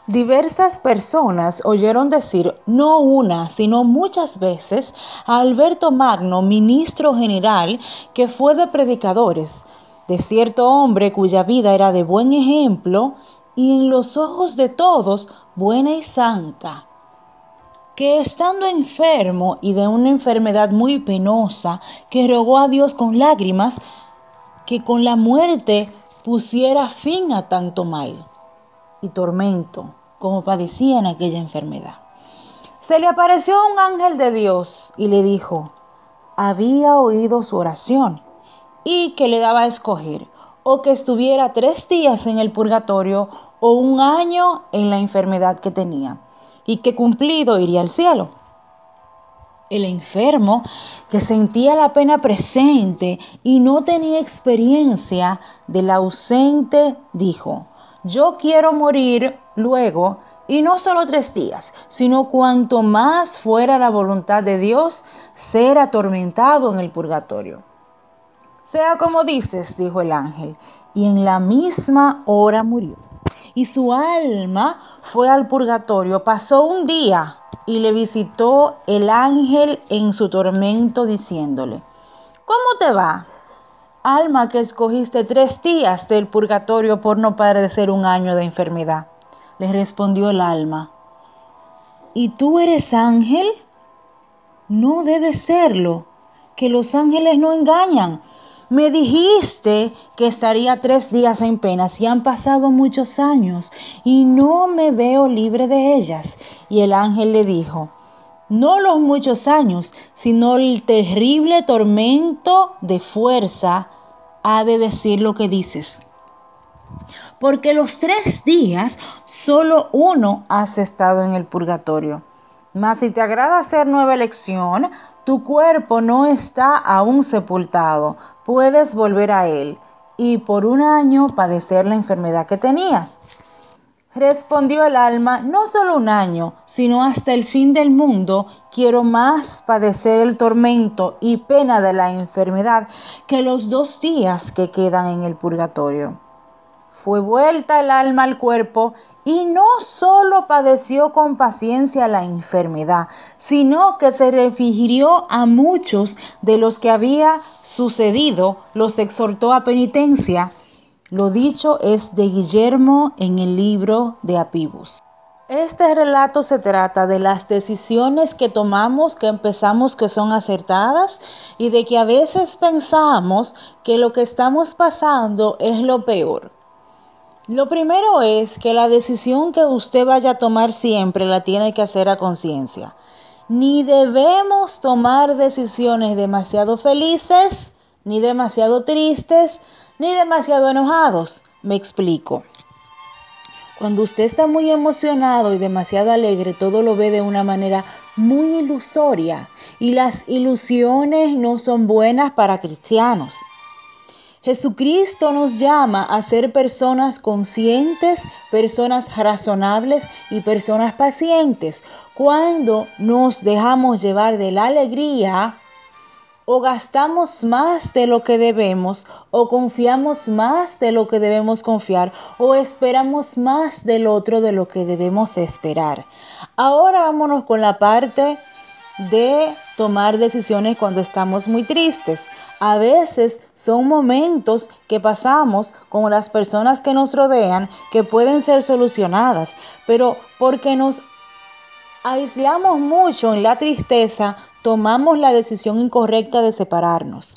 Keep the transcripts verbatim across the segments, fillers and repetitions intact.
Diversas personas oyeron decir, no una, sino muchas veces, a Alberto Magno, ministro general, que fue de predicadores, de cierto hombre cuya vida era de buen ejemplo y en los ojos de todos buena y santa, que estando enfermo y de una enfermedad muy penosa, que rogó a Dios con lágrimas, que con la muerte pusiera fin a tanto mal y tormento como padecía en aquella enfermedad. Se le apareció un ángel de Dios y le dijo, había oído su oración y que le daba a escoger, o que estuviera tres días en el purgatorio o un año en la enfermedad que tenía, y que cumplido iría al cielo. El enfermo, que sentía la pena presente y no tenía experiencia del ausente, dijo, yo quiero morir luego, y no solo tres días, sino cuanto más fuera la voluntad de Dios, ser atormentado en el purgatorio. Sea como dices, dijo el ángel, y en la misma hora murió. Y su alma fue al purgatorio, pasó un día y le visitó el ángel en su tormento diciéndole, ¿cómo te va, alma que escogiste tres días del purgatorio por no padecer un año de enfermedad? Le respondió el alma, ¿y tú eres ángel? No debes serlo, que los ángeles no engañan. Me dijiste que estaría tres días en penas y han pasado muchos años y no me veo libre de ellas. Y el ángel le dijo, no los muchos años, sino el terrible tormento de fuerza ha de decir lo que dices. Porque los tres días solo uno has estado en el purgatorio. Mas si te agrada hacer nueva elección, tu cuerpo no está aún sepultado, puedes volver a él y por un año padecer la enfermedad que tenías. Respondió el alma, no solo un año, sino hasta el fin del mundo, quiero más padecer el tormento y pena de la enfermedad que los dos días que quedan en el purgatorio. Fue vuelta el alma al cuerpo y no solo padeció con paciencia la enfermedad, sino que se refirió a muchos de los que había sucedido, los exhortó a penitencia. Lo dicho es de Guillermo en el libro de Apibus. Este relato se trata de las decisiones que tomamos, que empezamos que son acertadas y de que a veces pensamos que lo que estamos pasando es lo peor. Lo primero es que la decisión que usted vaya a tomar siempre la tiene que hacer a conciencia. Ni debemos tomar decisiones demasiado felices, ni demasiado tristes, ni demasiado enojados. Me explico. Cuando usted está muy emocionado y demasiado alegre, todo lo ve de una manera muy ilusoria y las ilusiones no son buenas para cristianos. Jesucristo nos llama a ser personas conscientes, personas razonables y personas pacientes. Cuando nos dejamos llevar de la alegría, o gastamos más de lo que debemos, o confiamos más de lo que debemos confiar, o esperamos más del otro de lo que debemos esperar. Ahora vámonos con la parte de tomar decisiones cuando estamos muy tristes. A veces son momentos que pasamos con las personas que nos rodean que pueden ser solucionadas, pero porque nos aislamos mucho en la tristeza, tomamos la decisión incorrecta de separarnos.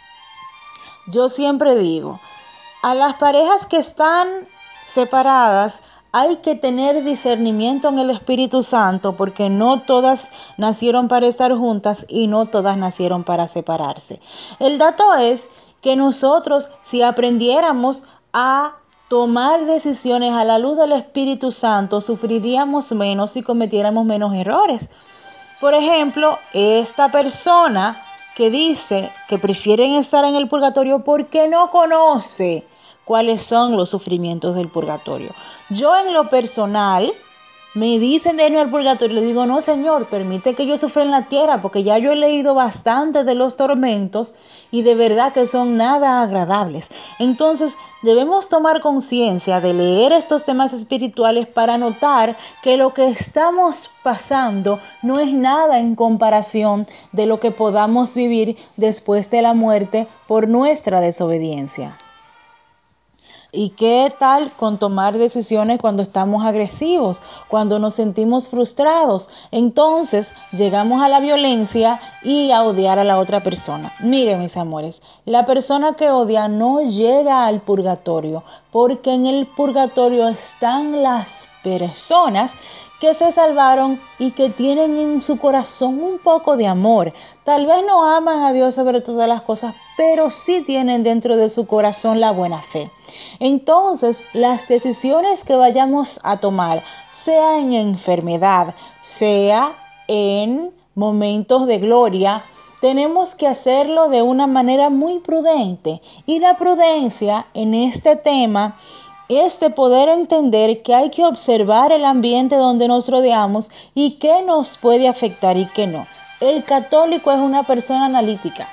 Yo siempre digo, a las parejas que están separadas, hay que tener discernimiento en el Espíritu Santo porque no todas nacieron para estar juntas y no todas nacieron para separarse. El dato es que nosotros, si aprendiéramos a tomar decisiones a la luz del Espíritu Santo, sufriríamos menos y cometiéramos menos errores. Por ejemplo, esta persona que dice que prefieren estar en el purgatorio porque no conoce cuáles son los sufrimientos del purgatorio. Yo en lo personal me dicen de irme al purgatorio, le digo, no, Señor, permite que yo sufra en la tierra, porque ya yo he leído bastante de los tormentos y de verdad que son nada agradables. Entonces, debemos tomar conciencia de leer estos temas espirituales para notar que lo que estamos pasando no es nada en comparación de lo que podamos vivir después de la muerte por nuestra desobediencia. ¿Y qué tal con tomar decisiones cuando estamos agresivos, cuando nos sentimos frustrados? Entonces llegamos a la violencia y a odiar a la otra persona. Miren, mis amores, la persona que odia no llega al purgatorio, porque en el purgatorio están las personas que se salvaron y que tienen en su corazón un poco de amor. Tal vez no aman a Dios sobre todas las cosas, pero sí tienen dentro de su corazón la buena fe. Entonces, las decisiones que vayamos a tomar, sea en enfermedad, sea en momentos de gloria, tenemos que hacerlo de una manera muy prudente. Y la prudencia en este tema es de poder entender que hay que observar el ambiente donde nos rodeamos y qué nos puede afectar y qué no. El católico es una persona analítica.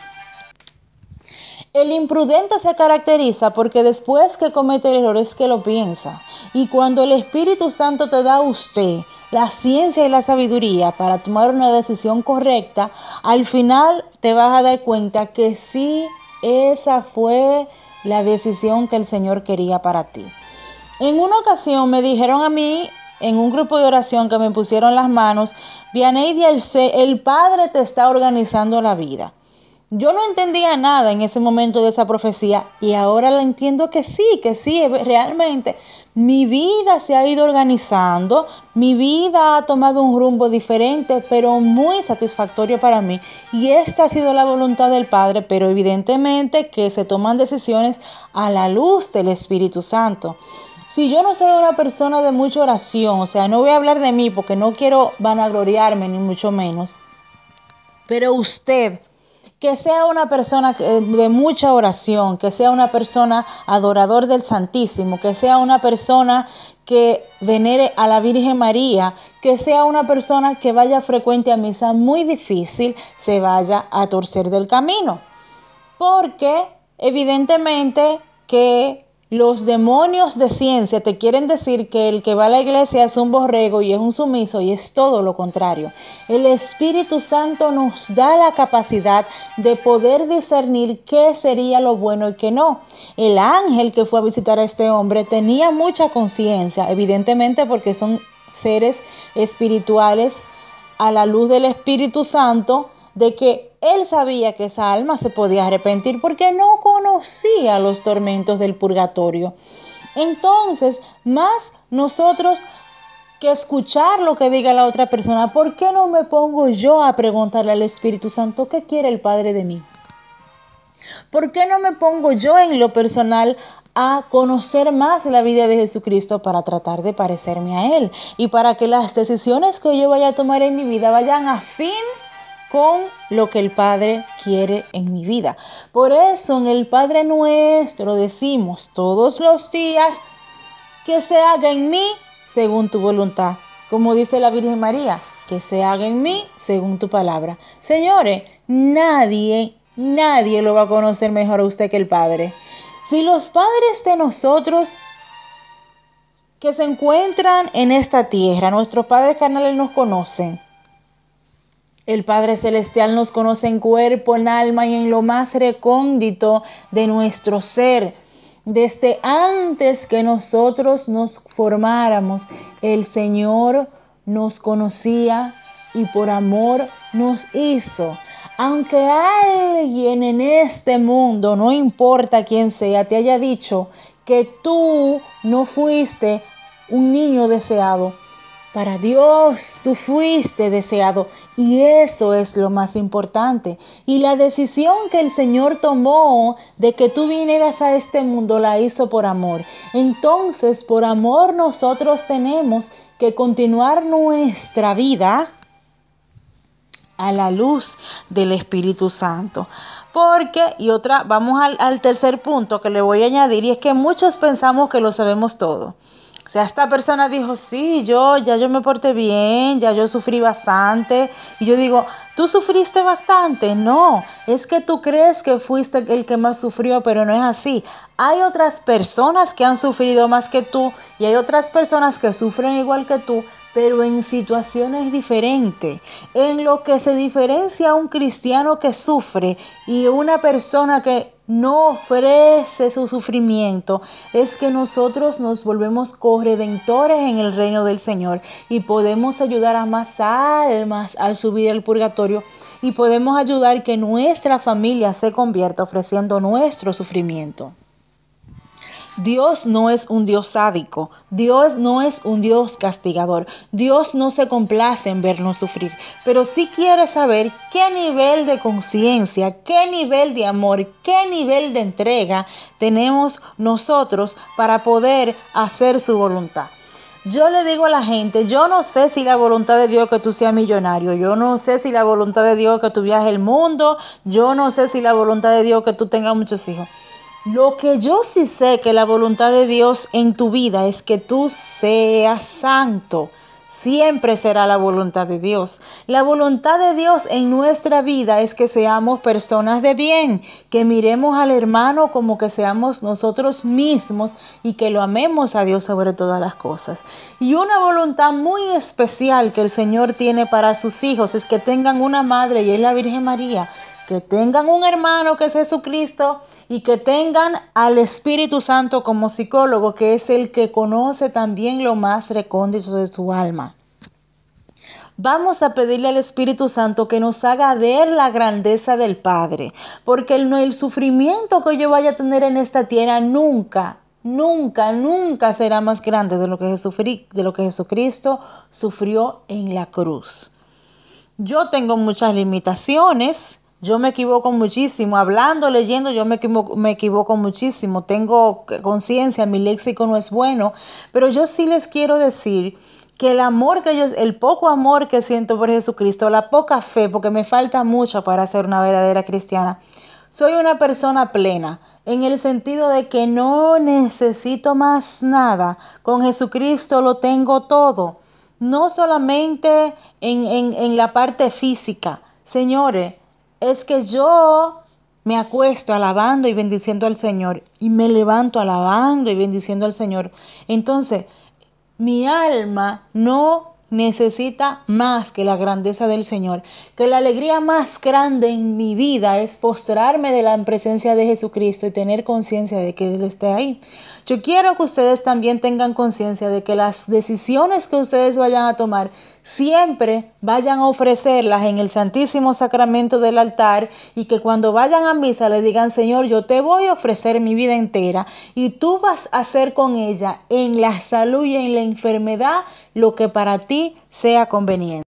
El imprudente se caracteriza porque después que comete el error es que lo piensa. Y cuando el Espíritu Santo te da a usted la ciencia y la sabiduría para tomar una decisión correcta, al final te vas a dar cuenta que sí, esa fue la decisión que el Señor quería para ti. En una ocasión me dijeron a mí, en un grupo de oración que me pusieron las manos, Vianey, el, el Padre te está organizando la vida. Yo no entendía nada en ese momento de esa profecía y ahora la entiendo que sí, que sí, realmente mi vida se ha ido organizando, mi vida ha tomado un rumbo diferente, pero muy satisfactorio para mí. Y esta ha sido la voluntad del Padre, pero evidentemente que se toman decisiones a la luz del Espíritu Santo. Si yo no soy una persona de mucha oración, o sea, no voy a hablar de mí porque no quiero vanagloriarme ni mucho menos, pero usted, que sea una persona de mucha oración, que sea una persona adorador del Santísimo, que sea una persona que venere a la Virgen María, que sea una persona que vaya frecuente a misa, muy difícil se vaya a torcer del camino, porque evidentemente que los demonios de ciencia te quieren decir que el que va a la iglesia es un borrego y es un sumiso, y es todo lo contrario. El Espíritu Santo nos da la capacidad de poder discernir qué sería lo bueno y qué no. El ángel que fue a visitar a este hombre tenía mucha conciencia, evidentemente porque son seres espirituales a la luz del Espíritu Santo, de que él sabía que esa alma se podía arrepentir porque no conocía los tormentos del purgatorio. Entonces, más nosotros que escuchar lo que diga la otra persona, ¿por qué no me pongo yo a preguntarle al Espíritu Santo qué quiere el Padre de mí? ¿Por qué no me pongo yo en lo personal a conocer más la vida de Jesucristo para tratar de parecerme a Él? Y para que las decisiones que yo vaya a tomar en mi vida vayan a fin con lo que el Padre quiere en mi vida. Por eso en el Padre Nuestro decimos todos los días, que se haga en mí según tu voluntad. Como dice la Virgen María, que se haga en mí según tu palabra. Señores, nadie, nadie lo va a conocer mejor a usted que el Padre. Si los padres de nosotros que se encuentran en esta tierra, nuestros padres carnales nos conocen, el Padre Celestial nos conoce en cuerpo, en alma y en lo más recóndito de nuestro ser. Desde antes que nosotros nos formáramos, el Señor nos conocía y por amor nos hizo. Aunque alguien en este mundo, no importa quién sea, te haya dicho que tú no fuiste un niño deseado, para Dios tú fuiste deseado, y eso es lo más importante. Y la decisión que el Señor tomó de que tú vinieras a este mundo la hizo por amor. Entonces, por amor nosotros tenemos que continuar nuestra vida a la luz del Espíritu Santo. Porque, y otra, vamos al, al tercer punto que le voy a añadir, y es que muchos pensamos que lo sabemos todo. O sea, esta persona dijo, sí, yo ya yo me porté bien, ya yo sufrí bastante. Y yo digo, ¿tú sufriste bastante? No, es que tú crees que fuiste el que más sufrió, pero no es así. Hay otras personas que han sufrido más que tú y hay otras personas que sufren igual que tú, pero en situaciones diferentes. En lo que se diferencia un cristiano que sufre y una persona que no ofrece su sufrimiento es que nosotros nos volvemos corredentores en el reino del Señor y podemos ayudar a más almas al subir el purgatorio y podemos ayudar que nuestra familia se convierta ofreciendo nuestro sufrimiento. Dios no es un Dios sádico, Dios no es un Dios castigador, Dios no se complace en vernos sufrir, pero sí quiere saber qué nivel de conciencia, qué nivel de amor, qué nivel de entrega tenemos nosotros para poder hacer su voluntad. Yo le digo a la gente, yo no sé si la voluntad de Dios es que tú seas millonario, yo no sé si la voluntad de Dios es que tú viajes el mundo, yo no sé si la voluntad de Dios es que tú tengas muchos hijos. Lo que yo sí sé que la voluntad de Dios en tu vida es que tú seas santo. Siempre será la voluntad de Dios. La voluntad de Dios en nuestra vida es que seamos personas de bien, que miremos al hermano como que seamos nosotros mismos y que lo amemos a Dios sobre todas las cosas. Y una voluntad muy especial que el Señor tiene para sus hijos es que tengan una madre y es la Virgen María, que tengan un hermano que es Jesucristo y que tengan al Espíritu Santo como psicólogo, que es el que conoce también lo más recóndito de su alma. Vamos a pedirle al Espíritu Santo que nos haga ver la grandeza del Padre, porque el, el sufrimiento que yo vaya a tener en esta tierra nunca, nunca, nunca será más grande de lo que, Jesucristo, de lo que Jesucristo sufrió en la cruz. Yo tengo muchas limitaciones. Yo me equivoco muchísimo, hablando, leyendo, yo me equivoco, me equivoco muchísimo, tengo conciencia, mi léxico no es bueno, pero yo sí les quiero decir que el amor que yo, el poco amor que siento por Jesucristo, la poca fe, porque me falta mucho para ser una verdadera cristiana, soy una persona plena, en el sentido de que no necesito más nada, con Jesucristo lo tengo todo, no solamente en, en, en la parte física, señores. Es que yo me acuesto alabando y bendiciendo al Señor y me levanto alabando y bendiciendo al Señor. Entonces, mi alma no necesita más que la grandeza del Señor, que la alegría más grande en mi vida es postrarme de la presencia de Jesucristo y tener conciencia de que Él esté ahí. Yo quiero que ustedes también tengan conciencia de que las decisiones que ustedes vayan a tomar siempre vayan a ofrecerlas en el Santísimo Sacramento del altar y que cuando vayan a misa le digan, Señor, yo te voy a ofrecer mi vida entera y tú vas a hacer con ella en la salud y en la enfermedad lo que para ti sea conveniente.